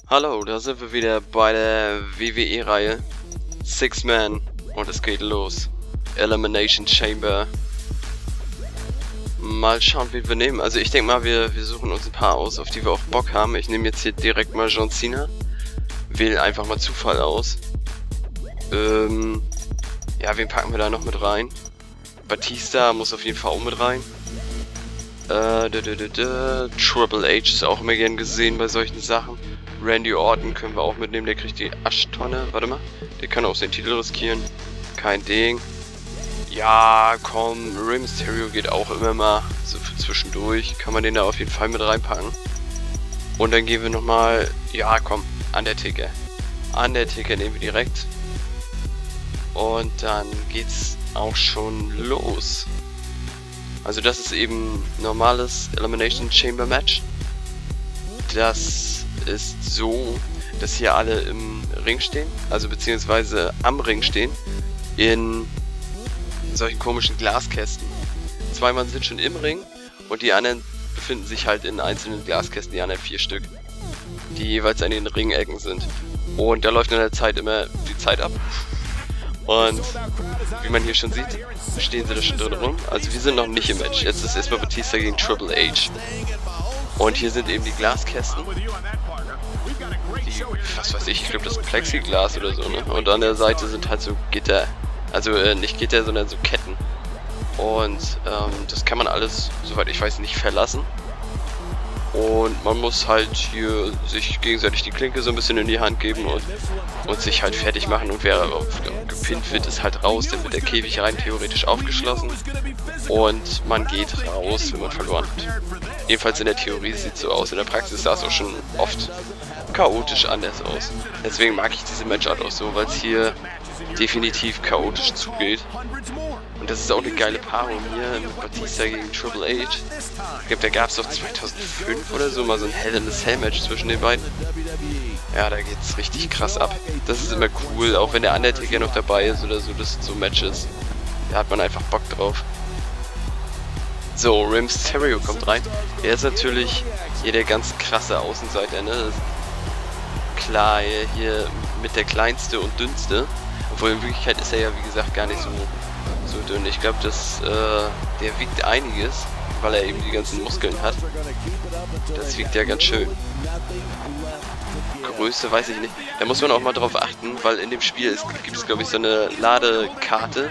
Hallo, da sind wir wieder bei der WWE-Reihe Six Man und es geht los. Elimination Chamber. Mal schauen, wie wir nehmen. Also ich denke mal, wir suchen uns ein paar aus, auf die wir auch Bock haben. Ich nehme jetzt hier direkt mal John Cena. Wähle einfach mal Zufall aus. Ja, wen packen wir da noch mit rein? Batista muss auf jeden Fall auch mit rein. Triple H ist auch immer gern gesehen bei solchen Sachen. Randy Orton können wir auch mitnehmen, der kriegt die Aschtonne. Warte mal, der kann auch seinen Titel riskieren. Kein Ding. Ja, komm, Rey Mysterio geht auch immer mal so für zwischendurch. Kann man den da auf jeden Fall mit reinpacken. Und dann gehen wir nochmal, ja komm, Undertaker. Undertaker nehmen wir direkt. Und dann geht's auch schon los. Also das ist eben normales Elimination Chamber Match. Das ist so, dass hier alle im Ring stehen, also beziehungsweise am Ring stehen, in solchen komischen Glaskästen. Zwei Mann sind schon im Ring und die anderen befinden sich halt in einzelnen Glaskästen, die anderen 4 Stück, die jeweils an den Ringecken sind. Und da läuft in der Zeit immer die Zeit ab. Und wie man hier schon sieht, stehen sie da schon drin rum. Also wir sind noch nicht im Match. Jetzt ist erstmal Batista gegen Triple H. Und hier sind eben die Glaskästen. Die, was weiß ich glaube das ist Plexiglas oder so, ne? Und an der Seite sind halt so Gitter. Also nicht Gitter, sondern so Ketten. Und das kann man alles, soweit ich weiß, nicht verlassen. Und man muss halt hier sich gegenseitig die Klinke so ein bisschen in die Hand geben und sich halt fertig machen. Und wer gepinnt wird, ist halt raus. Dann wird der Käfig rein theoretisch aufgeschlossen. Und man geht raus, wenn man verloren hat. Jedenfalls in der Theorie sieht es so aus. In der Praxis sah es auch schon oft chaotisch anders aus. Deswegen mag ich diese Matchart auch so, weil es hier definitiv chaotisch zugeht. Und das ist auch eine geile Paarung hier mit Batista gegen Triple H. Ich glaube, da gab es doch 2005 oder so mal so ein Hell in a Cell Match zwischen den beiden. Ja, da geht's richtig krass ab. Das ist immer cool, auch wenn der Undertaker noch dabei ist oder so, das sind so Matches. Da hat man einfach Bock drauf. So, Rey Mysterio kommt rein. Er ist natürlich hier der ganz krasse Außenseiter, ne? Das ist klar, hier mit der kleinste und dünnste. Obwohl in Wirklichkeit ist er ja, wie gesagt, gar nicht so dünn. Ich glaube, der wiegt einiges, weil er eben die ganzen Muskeln hat. Das wiegt ja ganz schön. Größe weiß ich nicht. Da muss man auch mal drauf achten, weil in dem Spiel gibt es, glaube ich, so eine Ladekarte.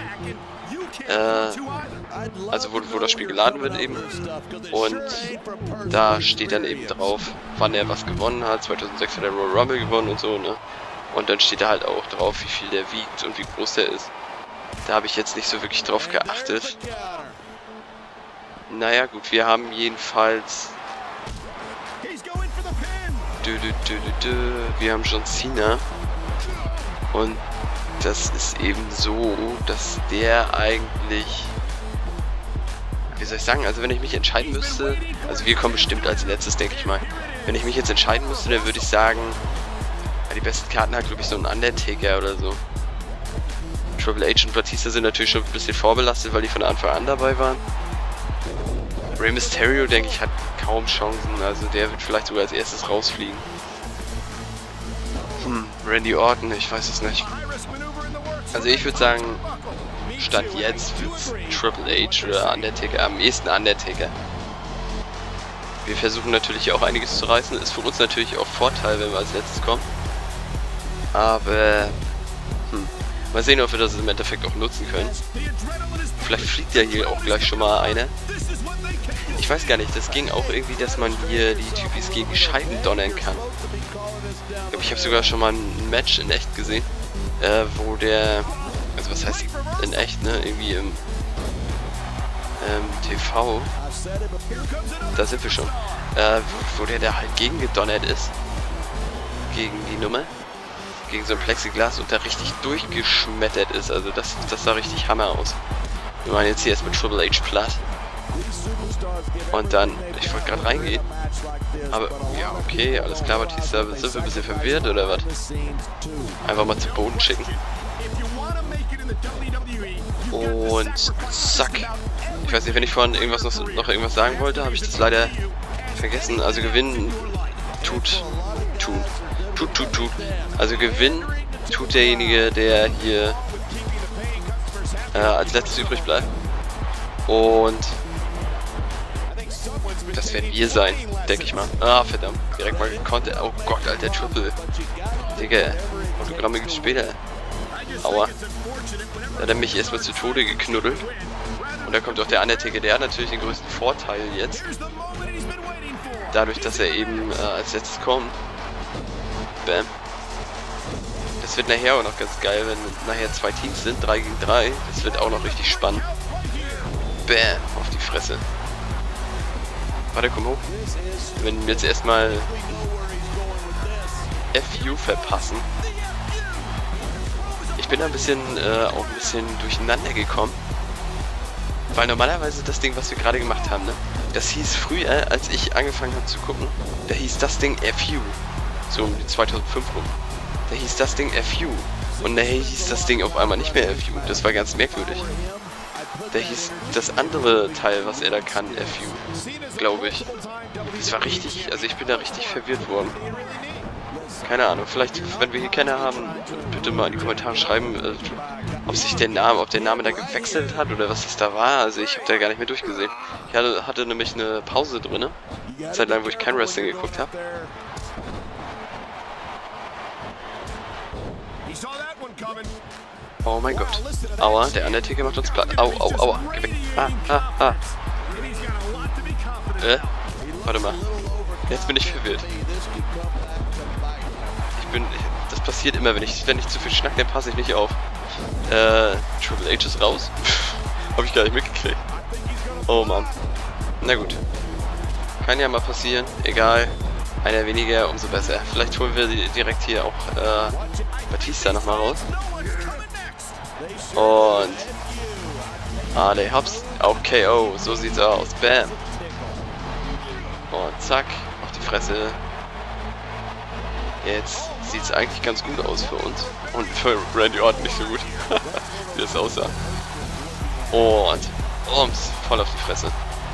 Also wo das Spiel geladen wird eben. Und da steht dann eben drauf, wann er was gewonnen hat. 2006 hat er Royal Rumble gewonnen und so, ne? Und dann steht da halt auch drauf, wie viel der wiegt und wie groß der ist. Da habe ich jetzt nicht so wirklich drauf geachtet. Naja gut, wir haben jedenfalls... Wir haben John Cena. Und das ist eben so, dass der eigentlich... Wie soll ich sagen, also wenn ich mich entscheiden müsste... Also wir kommen bestimmt als letztes, denke ich mal. Wenn ich mich jetzt entscheiden müsste, dann würde ich sagen... Ja, die besten Karten hat, glaube ich, so ein Undertaker oder so. Triple H und Batista sind natürlich schon ein bisschen vorbelastet, weil die von Anfang an dabei waren. Rey Mysterio, denke ich, hat kaum Chancen. Also der wird vielleicht sogar als erstes rausfliegen. Randy Orton, ich weiß es nicht. Also ich würde sagen, Stand jetzt wird's Triple H oder Undertaker, am ehesten Undertaker. Wir versuchen natürlich auch einiges zu reißen. Ist für uns natürlich auch Vorteil, wenn wir als letztes kommen. Aber mal sehen, ob wir das im Endeffekt auch nutzen können. Vielleicht fliegt ja hier auch gleich schon mal einer. Ich weiß gar nicht, das ging auch irgendwie, dass man hier die Typis gegen Scheiben donnern kann. Ich habe sogar schon mal ein Match in echt gesehen, wo der, also was heißt in echt, ne, irgendwie im TV, da sind wir schon, wo der da halt gegen gedonnert ist, gegen die Nummer. Gegen so ein Plexiglas und da richtig durchgeschmettert ist. Also das sah richtig Hammer aus. Wir machen jetzt hier erst mit Triple H platt. Und dann, ich wollte gerade reingehen. Aber, ja, okay, alles klar, Batista, sind wir ein bisschen verwirrt oder was? Einfach mal zu Boden schicken. Und zack. Ich weiß nicht, wenn ich vorhin noch irgendwas sagen wollte, habe ich das leider vergessen. Also gewinnen tun. Tut. Also gewinnen tut derjenige, der hier als letztes übrig bleibt. Und das werden wir sein, denke ich mal. Ah, verdammt. Direkt mal gekonnt. Oh Gott, Alter, Triple. Digga, Autogramme gibt's später. Aua. Da hat er mich erstmal zu Tode geknuddelt. Und da kommt auch der Undertaker, der hat natürlich den größten Vorteil jetzt. Dadurch, dass er eben als letztes kommt. Bam. Das wird nachher auch noch ganz geil, wenn nachher 2 Teams sind, 3 gegen 3. Das wird auch noch richtig spannend. Bam, auf die Fresse. Warte, komm hoch. Wenn wir jetzt erstmal FU verpassen. Ich bin da ein bisschen, auch ein bisschen durcheinander gekommen. Weil normalerweise das Ding, was wir gerade gemacht haben, ne? Das hieß früher, als ich angefangen habe zu gucken, da hieß das Ding FU. So um die 2005 rum. Da hieß das Ding FU. Und nachher hieß das Ding auf einmal nicht mehr FU. Das war ganz merkwürdig. Da hieß das andere Teil, was er da kann, FU. Glaube ich. Das war richtig, also ich bin da richtig verwirrt worden. Keine Ahnung, vielleicht, wenn wir hier Kenner haben, bitte mal in die Kommentare schreiben, ob der Name da gewechselt hat oder was das da war. Also ich habe da gar nicht mehr durchgesehen. Ich hatte nämlich eine Pause drin, Zeit lang, wo ich kein Wrestling geguckt habe. Oh mein Gott. Aua, der Undertaker macht uns platt. Au, aua. Geh weg. Warte mal. Jetzt bin ich verwirrt. Das passiert immer, wenn ich zu viel schnack, dann passe ich nicht auf. Triple H ist raus. Hab ich gar nicht mitgekriegt. Oh Mann. Na gut. Kann ja mal passieren. Egal. Einer weniger, umso besser. Vielleicht holen wir direkt hier auch Batista nochmal raus. Und der Hobbs auf KO. So sieht's aus. Bam. Und zack. Auf die Fresse. Jetzt sieht es eigentlich ganz gut aus für uns. Und für Randy Orton nicht so gut. Wie das aussah. Und voll auf die Fresse.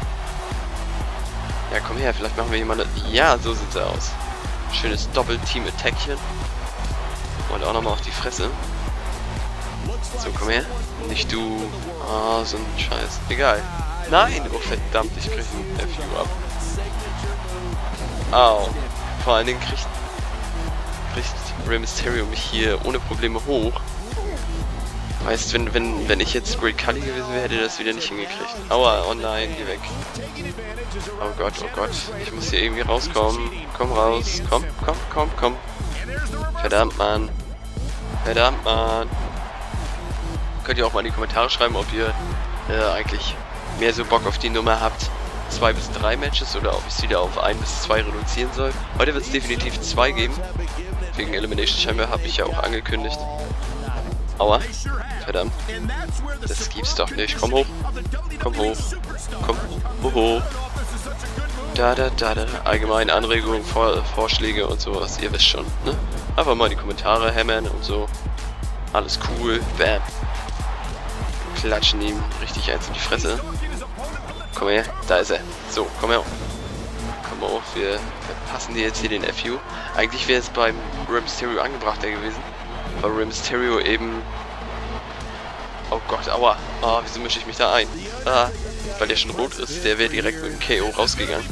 Ja, komm her, vielleicht machen wir jemanden. Ja, so sieht's aus. Schönes Doppel-Team-Attackchen. Und auch nochmal auf die Fresse. So, komm her. Nicht du. Ah, so ein Scheiß. Egal. Nein! Oh, verdammt, ich krieg einen FU ab. Au. Vor allen Dingen kriegt Rey Mysterio mich hier ohne Probleme hoch. Heißt, wenn ich jetzt Great Khali gewesen wäre, hätte er das wieder nicht hingekriegt. Aua, oh nein, geh weg. Oh Gott, ich muss hier irgendwie rauskommen. Komm raus, komm. Verdammt, Mann. Könnt ihr auch mal in die Kommentare schreiben, ob ihr eigentlich mehr so Bock auf die Nummer habt. 2 bis 3 Matches oder ob ich es wieder auf 1 bis 2 reduzieren soll. Heute wird es definitiv 2 geben. Wegen Elimination Chamber habe ich ja auch angekündigt. Aua. Verdammt. Das gibt's doch nicht. Komm hoch. Komm hoch. Da. Allgemein Anregungen, Vorschläge und sowas. Ihr wisst schon, ne? Einfach mal in die Kommentare hämmern und so. Alles cool. Bam. Klatschen ihm richtig eins in die Fresse. Komm her, da ist er. So, komm her. Komm auf, wir verpassen dir jetzt hier den FU. Eigentlich wäre es beim Rey Mysterio angebrachter gewesen. Weil Rey Mysterio eben... Oh Gott, aua. Wieso mische ich mich da ein? Weil der schon rot ist, der wäre direkt mit dem KO rausgegangen.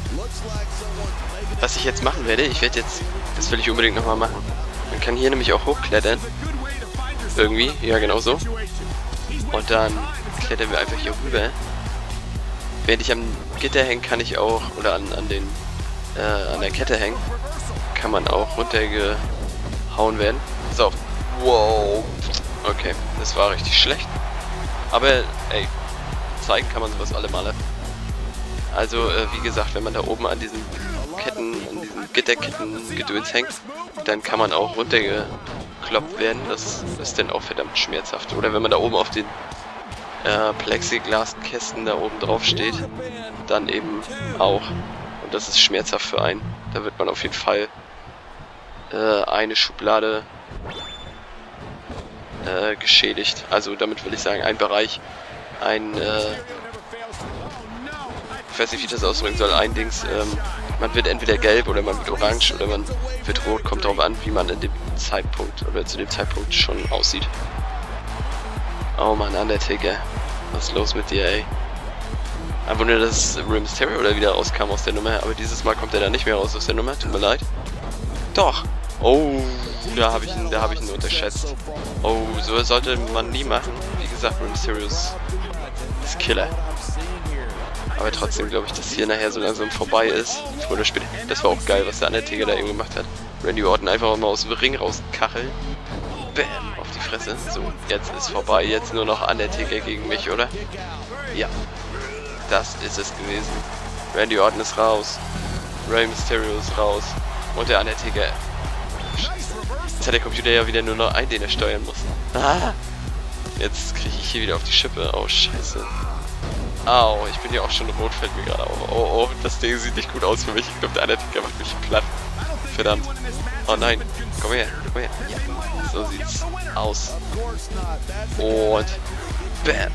Was ich jetzt machen werde, das will ich unbedingt nochmal machen. Man kann hier nämlich auch hochklettern. Irgendwie, ja genau so. Und dann klettern wir einfach hier rüber. Während ich am Gitter hänge, kann ich auch, oder an der Kette hängen, kann man auch runtergehauen werden. So, wow. Okay, das war richtig schlecht. Aber, ey, zeigen kann man sowas alle Male. Also, wie gesagt, wenn man da oben an diesen Gitterketten-Gedöns hängt, dann kann man auch runtergekloppt werden. Das ist dann auch verdammt schmerzhaft. Oder wenn man da oben auf den Plexiglaskästen da oben drauf steht, dann eben auch. Und das ist schmerzhaft für einen. Da wird man auf jeden Fall eine Schublade geschädigt. Also damit will ich sagen, ein Bereich, ich weiß nicht, wie ich das ausdrücken soll, ein Dings Man wird entweder gelb oder man wird orange oder man wird rot. Kommt darauf an, wie man in dem Zeitpunkt oder zu dem Zeitpunkt schon aussieht. Oh Mann, Undertaker. Was ist los mit dir, ey? Einfach nur, dass Rey Mysterio oder wieder rauskam aus der Nummer. Aber dieses Mal kommt er dann nicht mehr raus aus der Nummer. Tut mir leid. Doch. Oh, da habe ich ihn unterschätzt. Oh, so sollte man nie machen. Wie gesagt, Rey Mysterio ist Killer. Aber trotzdem glaube ich, dass hier nachher so langsam vorbei ist. Früher oder später. Das war auch geil, was der Undertaker da eben gemacht hat. Randy Orton einfach mal aus dem Ring rauskacheln. Bam, auf die Fresse. So, jetzt ist vorbei. Jetzt nur noch Undertaker gegen mich, oder? Ja. Das ist es gewesen. Randy Orton ist raus. Rey Mysterio ist raus. Und der Undertaker. Jetzt hat der Computer ja wieder nur noch einen, den er steuern muss. Ah! Jetzt kriege ich hier wieder auf die Schippe. Oh, scheiße. Au, ich bin ja auch schon rot, fällt mir gerade auf. Oh, oh, das Ding sieht nicht gut aus für mich. Ich glaube, der Undertaker macht mich platt. Verdammt. Oh nein. Komm her, komm her. So sieht's aus. Und bam.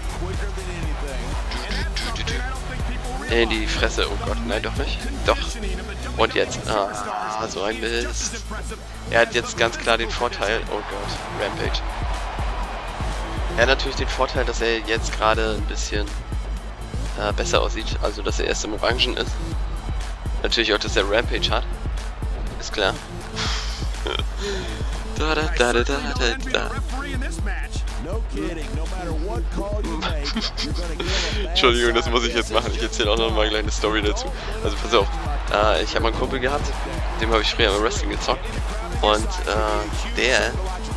In die Fresse. Oh Gott, nein, doch nicht. Doch. Und jetzt. Ah, das war so ein Mist. Er hat jetzt ganz klar den Vorteil. Oh Gott, Rampage. Er hat natürlich den Vorteil, dass er jetzt gerade ein bisschen besser aussieht. Also, dass er erst im Orangen ist. Natürlich auch, dass er Rampage hat. Ist klar. Da, da, da, da, da, da. Entschuldigung, das muss ich jetzt machen. Ich erzähle auch noch mal eine kleine Story dazu. Also pass auf, ich habe mal einen Kumpel gehabt, dem habe ich früher im Wrestling gezockt. Und der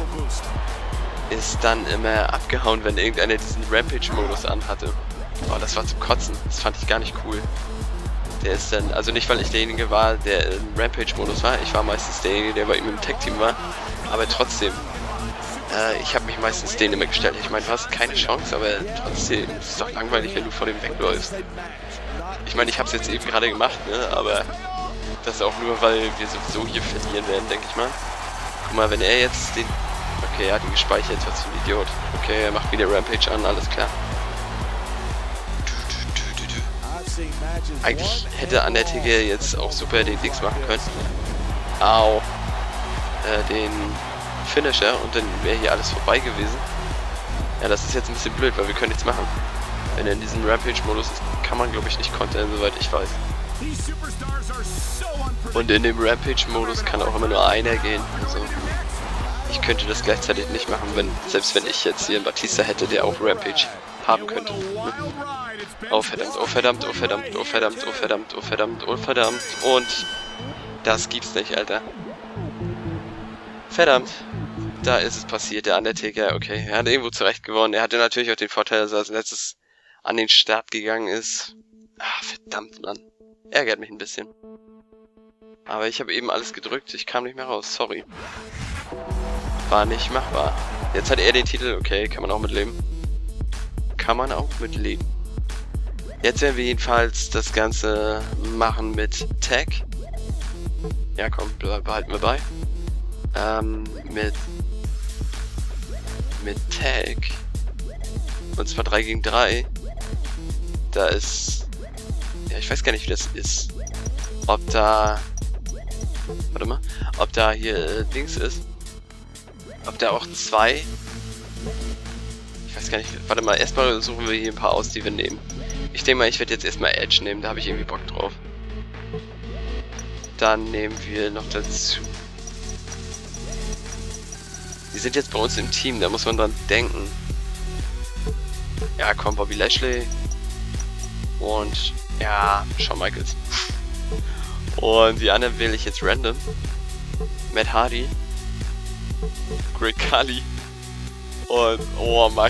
ist dann immer abgehauen, wenn irgendeiner diesen Rampage-Modus anhatte. Oh, das war zum Kotzen. Das fand ich gar nicht cool. Der ist dann, also nicht, weil ich derjenige war, der im Rampage-Modus war. Ich war meistens derjenige, der bei ihm im Tag-Team war. Aber trotzdem, ich habe mich meistens denen immer gestellt. Ich meine, du hast keine Chance, aber trotzdem, es ist doch langweilig, wenn du vor dem wegläufst. Ich meine, ich habe es jetzt eben gerade gemacht, ne? Aber das auch nur, weil wir sowieso hier verlieren werden, denke ich mal. Guck mal, wenn er jetzt den... Okay, er hat ihn gespeichert, was für ein Idiot. Okay, er macht wieder Rampage an, alles klar. Eigentlich hätte Undertaker jetzt auch super den Dings machen können. Au. Den Finisher und dann wäre hier alles vorbei gewesen. Ja, das ist jetzt ein bisschen blöd, weil wir können nichts machen. Wenn er in diesem Rampage-Modus ist, kann man glaube ich nicht kontern, soweit ich weiß. Und in dem Rampage-Modus kann auch immer nur einer gehen. Also ich könnte das gleichzeitig nicht machen, selbst wenn ich jetzt hier einen Batista hätte, der auch Rampage haben könnte. Oh verdammt, oh verdammt, oh verdammt, oh verdammt, oh verdammt, oh verdammt, oh verdammt. Und das gibt's nicht, Alter. Verdammt. Da ist es passiert, der Undertaker, okay, er hat irgendwo zurecht gewonnen. Er hatte natürlich auch den Vorteil, dass er als letztes an den Start gegangen ist. Ah, verdammt, Mann. Ärgert mich ein bisschen. Aber ich habe eben alles gedrückt, ich kam nicht mehr raus, sorry. War nicht machbar. Jetzt hat er den Titel, okay, kann man auch mitleben. Kann man auch mitleben. Jetzt werden wir jedenfalls das Ganze machen mit Tag. Ja komm, behalten wir bei. Mit Tag. Und zwar 3 gegen 3. Da ist... Ja, ich weiß gar nicht, wie das ist. Ob da... Warte mal. Ob da hier Dings ist. Ob da auch 2... Ich weiß gar nicht. Warte mal, erstmal suchen wir hier ein paar aus, die wir nehmen. Ich denke mal, ich werde jetzt erstmal Edge nehmen. Da habe ich irgendwie Bock drauf. Dann nehmen wir noch dazu... Die sind jetzt bei uns im Team, da muss man dran denken. Ja, komm, Bobby Lashley. Und, ja, Shawn Michaels. Und die anderen wähle ich jetzt random. Matt Hardy. Great Khali. Und, oh Mann.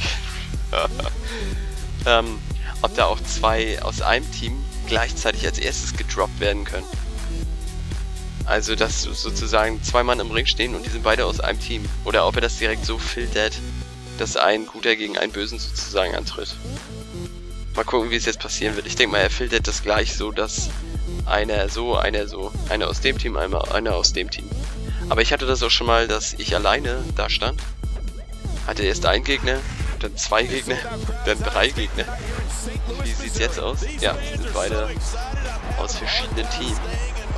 Ob da auch 2 aus einem Team gleichzeitig als erstes gedroppt werden können. Also, dass sozusagen 2 Mann im Ring stehen und die sind beide aus einem Team. Oder ob er das direkt so filtert, dass ein Guter gegen einen Bösen sozusagen antritt. Mal gucken, wie es jetzt passieren wird. Ich denke mal, er filtert das gleich so, dass einer so, einer so. Einer aus dem Team, einer aus dem Team. Aber ich hatte das auch schon mal, dass ich alleine da stand. Hatte erst einen Gegner, dann 2 Gegner, dann 3 Gegner. Wie sieht's jetzt aus? Ja, sind beide aus verschiedenen Teams.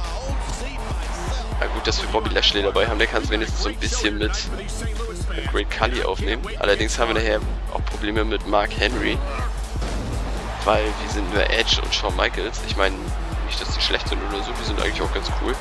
Na gut, dass wir Bobby Lashley dabei haben, der kann es wenigstens so ein bisschen mit Great Khali aufnehmen. Allerdings haben wir nachher auch Probleme mit Mark Henry, weil wir sind nur Edge und Shawn Michaels. Ich meine, nicht, dass die schlecht sind oder so, die sind eigentlich auch ganz cool.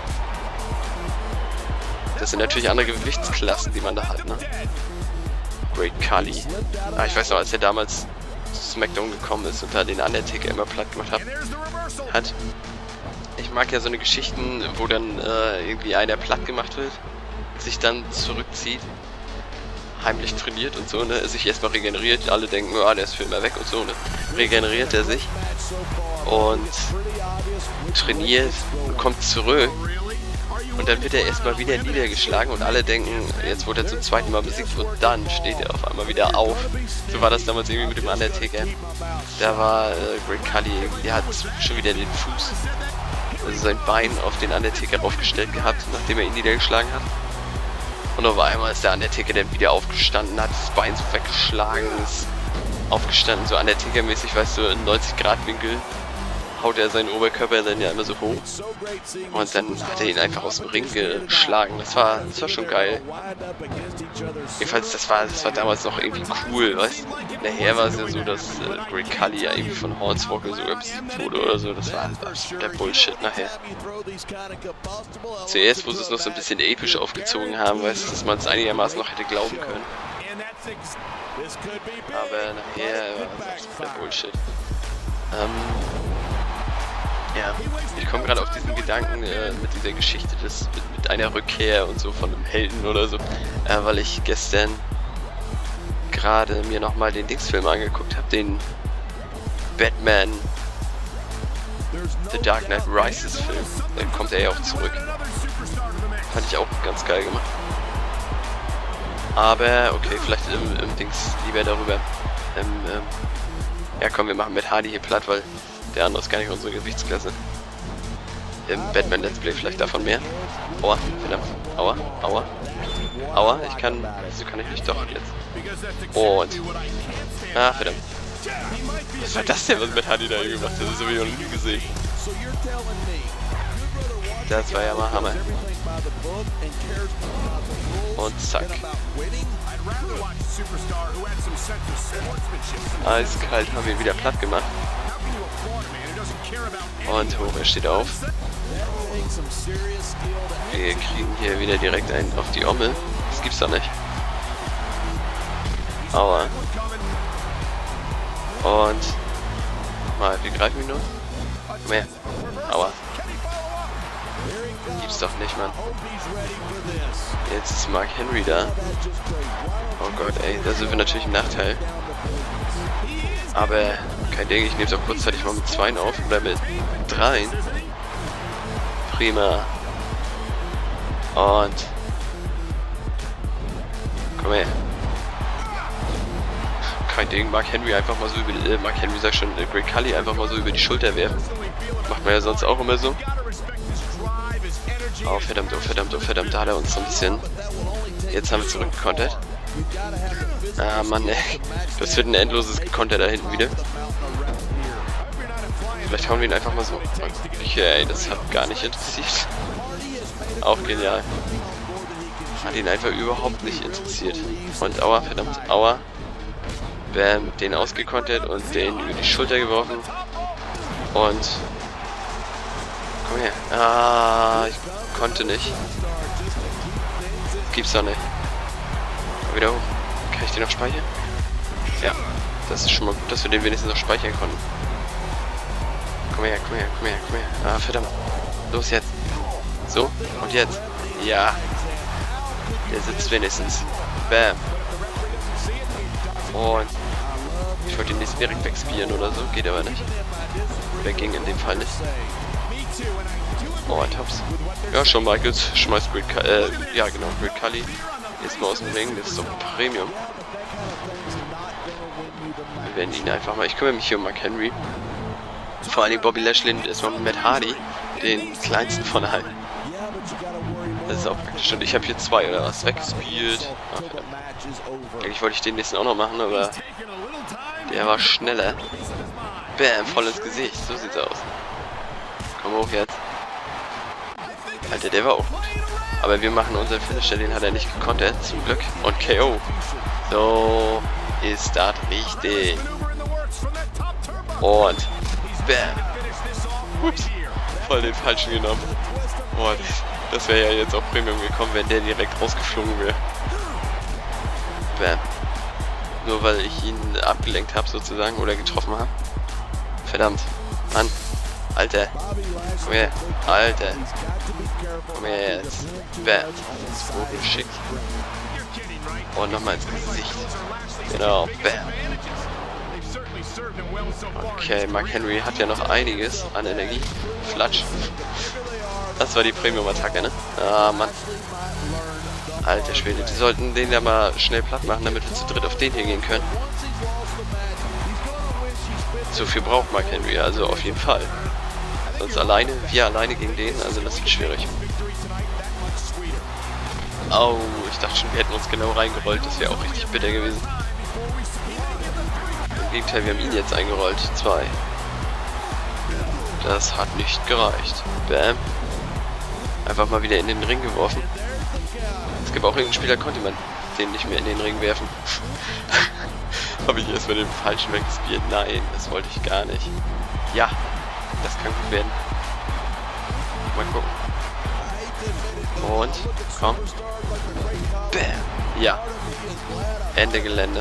Das sind natürlich andere Gewichtsklassen, die man da hat, ne? Great Khali. Ah, ich weiß noch, als er damals zu SmackDown gekommen ist und da den Undertaker immer platt gemacht hat. Ich mag ja so eine Geschichten, wo dann irgendwie einer platt gemacht wird, sich dann zurückzieht, heimlich trainiert und so, ne? Sich erstmal regeneriert, alle denken, oh, der ist für immer weg und so, ne? Regeneriert er sich und trainiert und kommt zurück. Und dann wird er erstmal wieder niedergeschlagen und alle denken, jetzt wurde er zum zweiten Mal besiegt und dann steht er auf einmal wieder auf. So war das damals irgendwie mit dem Undertaker. Da war Great Khali, der hat schon wieder den Fuß, also sein Bein auf den Undertaker aufgestellt gehabt, nachdem er ihn niedergeschlagen hat. Und auf einmal ist der Undertaker dann wieder aufgestanden, hat das Bein so weggeschlagen, ist aufgestanden, so Undertaker-mäßig, weißt du, in 90-Grad-Winkel. Haut er seinen Oberkörper dann ja immer so hoch und dann hat er ihn einfach aus dem Ring geschlagen. Das war schon geil. Jedenfalls, das war damals noch irgendwie cool, weißt du? Nachher war es ja so, dass Great Khali ja irgendwie von Hornswoggle sogar besiegt wurde oder so. Das war der Bullshit nachher. Zuerst, wo sie es noch so ein bisschen episch aufgezogen haben, weißt du, dass man es einigermaßen noch hätte glauben können. Aber nachher war es der Bullshit. Ja, ich komme gerade auf diesen Gedanken mit dieser Geschichte mit einer Rückkehr und so von einem Helden oder so, weil ich gestern gerade mir nochmal den Dingsfilm angeguckt habe, den Batman The Dark Knight Rises Film. Dann kommt er ja auch zurück. Fand ich auch ganz geil gemacht. Aber okay, vielleicht im Dings lieber darüber. Ja komm, wir machen mit Hardy hier platt, weil der andere ist gar nicht unsere Gewichtsklasse. Im Batman Let's Play vielleicht davon mehr. Aua, verdammt. Aua, aua. Aua, ich kann... Wieso kann ich nicht doch jetzt? Und... Ah, verdammt. Was war das denn, was mit Hardy da gemacht hat? Das habe ich noch nie gesehen. Das war ja mal Hammer. Und zack. Eiskalt haben wir ihn wieder platt gemacht. Und hoch, er steht auf. Wir kriegen hier wieder direkt einen auf die Ommel. Das gibt's doch nicht. Aua. Und... Mal, wir greifen ihn nur. Komm her. Aua. Gibt's doch nicht, Mann. Jetzt ist Mark Henry da. Oh Gott, ey, da sind wir natürlich im Nachteil. Aber kein Ding, ich nehme es auch kurzzeitig mal mit 2 auf oder mit 3. Prima. Und... Komm her. Kein Ding, Mark Henry einfach mal so über... Mark Henry sagt schon, Great Khali einfach mal so über die Schulter werfen. Macht man ja sonst auch immer so. Oh verdammt, oh verdammt, oh verdammt, da hat er uns so ein bisschen... Jetzt haben wir zurückgekontert. Ah Mann, ey. Das wird ein endloses Konter da hinten wieder. Vielleicht hauen wir ihn einfach mal so. Okay, das hat gar nicht interessiert. Auch genial. Hat ihn einfach überhaupt nicht interessiert. Und aua, verdammt, aua. Bam, den ausgekontert und den über die Schulter geworfen. Und... Komm her. Ah, ich konnte nicht. Gibt's doch nicht. Wieder hoch. Kann ich den noch speichern? Ja. Das ist schon mal gut, dass wir den wenigstens noch speichern konnten. Komm her, komm her, komm her, komm her. Ah, verdammt. Los jetzt. So, und jetzt. Ja. Der sitzt wenigstens. Bam. Und ich wollte den nächsten direkt wegspielen oder so. Geht aber nicht. Wegging in dem Fall nicht. Oh, ein Tops. Ja, Shawn Michaels schmeißt Great Khali. Ja, genau, Great Khali. Jetzt mal aus dem Ring. Das ist doch Premium. Wir werden ihn einfach mal... Ich kümmere mich hier um Mark Henry. Vor allem Bobby Lashley und erstmal mit Matt Hardy. Den kleinsten von allen. Das ist auch praktisch. Und ich habe hier 2 oder was weggespielt. Ach, eigentlich wollte ich den nächsten auch noch machen, aber der war schneller. Bam, voll ins Gesicht. So sieht's aus. Komm hoch jetzt. Alter, der war auch gut. Aber wir machen unseren Finisher, den hat er nicht gekontert, zum Glück. Und KO. So ist das richtig. Und bam. Ups. Voll den falschen genommen. Oh, das wäre ja jetzt auch Premium gekommen, wenn der direkt rausgeflogen wäre. Bam. Nur weil ich ihn abgelenkt habe sozusagen oder getroffen habe. Verdammt. Mann. Alter. Komm her. Alter. Komm her jetzt. Bam. So geschickt. Und nochmal ins Gesicht. Genau. Bam. Okay, Mark Henry hat ja noch einiges an Energie. Flatsch. Das war die Premium-Attacke, ne? Ah, Mann. Alter Schwede, die sollten den ja mal schnell platt machen, damit wir zu dritt auf den hier gehen können. So viel braucht Mark Henry, also auf jeden Fall. Sonst alleine, wir alleine gegen den, also das wird schwierig. Oh, ich dachte schon, wir hätten uns genau reingerollt, das wäre auch richtig bitter gewesen. Im Gegenteil, wir haben ihn jetzt eingerollt, 2. Das hat nicht gereicht. Bam. Einfach mal wieder in den Ring geworfen. Es gibt auch irgendeinen Spieler, konnte man den nicht mehr in den Ring werfen. Habe ich erstmal den falschen weggespielt? Nein, das wollte ich gar nicht. Ja, das kann gut werden. Mal gucken. Und, komm. Bam. Ja. Ende Gelände.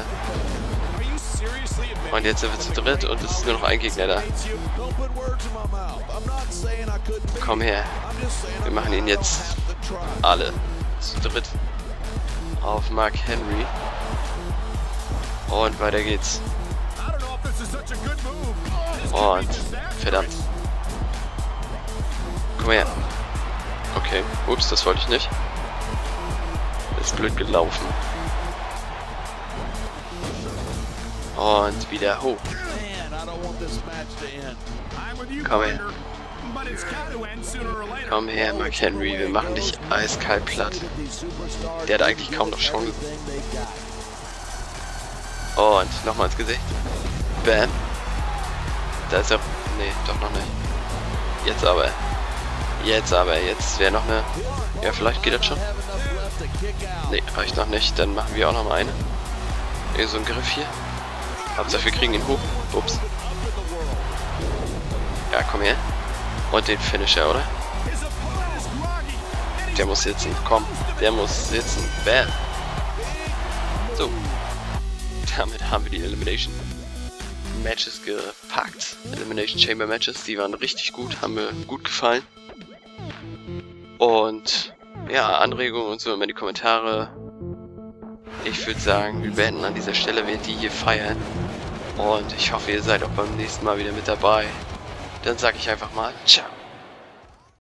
Und jetzt sind wir zu dritt und es ist nur noch ein Gegner da. Komm her. Wir machen ihn jetzt alle zu dritt auf Mark Henry. Und weiter geht's. Und verdammt. Komm her. Okay. Ups, das wollte ich nicht. Das ist blöd gelaufen. Und wieder hoch. Komm her. Komm her, Mark Henry, wir machen dich eiskalt platt. Der hat eigentlich kaum noch Chancen. Und nochmal ins Gesicht. Bam. Da ist er. Nee, doch noch nicht. Jetzt aber. Jetzt wäre noch eine. Ja, vielleicht geht das schon. Nee, reicht noch nicht. Dann machen wir auch noch mal eine. Irgend so ein Griff hier. Hauptsache wir kriegen ihn hoch. Ups. Ja, komm her. Und den Finisher, oder? Der muss sitzen. Komm. Der muss sitzen. Bam. So. Damit haben wir die Elimination Matches gepackt. Elimination Chamber Matches. Die waren richtig gut. Haben mir gut gefallen. Und ja, Anregungen und so immer in die Kommentare. Ich würde sagen, wir beenden an dieser Stelle, wir die hier feiern. Und ich hoffe, ihr seid auch beim nächsten Mal wieder mit dabei. Dann sage ich einfach mal, ciao.